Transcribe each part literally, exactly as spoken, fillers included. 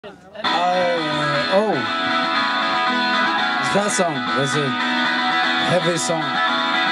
Uh, oh, it's that song. That's a heavy song.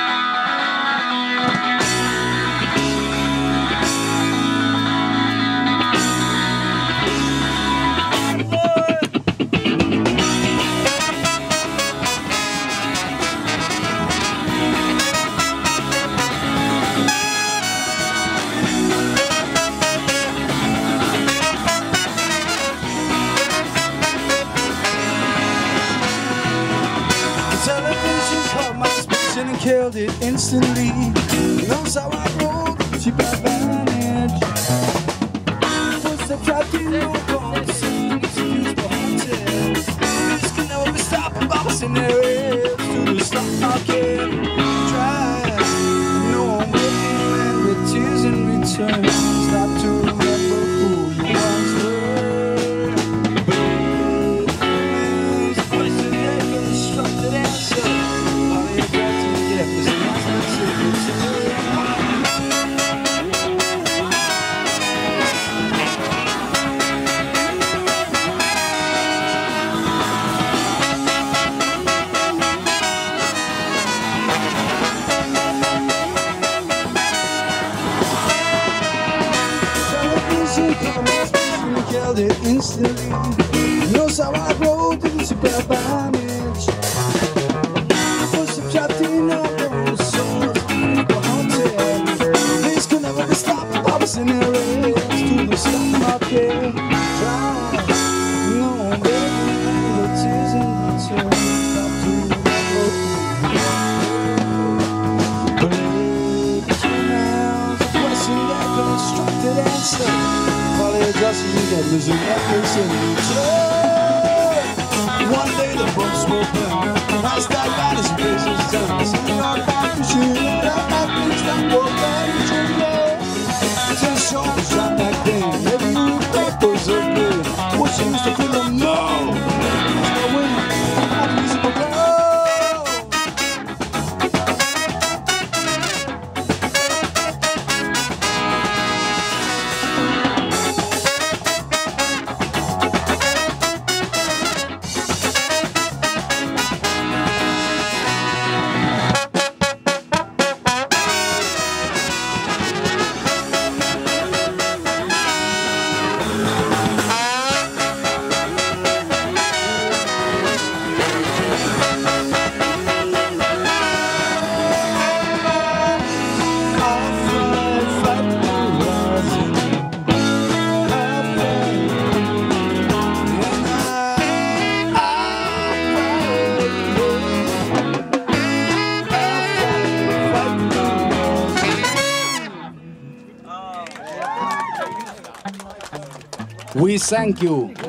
Television caught my suspicion and killed it instantly. Knows how I roll, cheap advantage. Footsteps trapped in no conversations, used for haunted. This can never be stopped, bouncing their heads to the stock market. Try, no one waiting and with tears in return. Stop to remember who you once were. There's a question that constructed answer. All you got to get is an answer. Killed it instantly. Knows how I rolled in super advantage. Footsteps trapped in our own souls. People haunted. This could never be stopped. I was in a race to the stock market. Try. No, baby, the tears in return. Stop to remember who. Believe between nouns. A question that constructed answer. Just you get losing everything you turn. One day the books will burn. I start by this business done. Sitting on back to shoot. I got things that will manage your love. Just show me shot back then. Every new papers are good. What you used to feel them no. It's the winner. I'm musical girl. We thank you.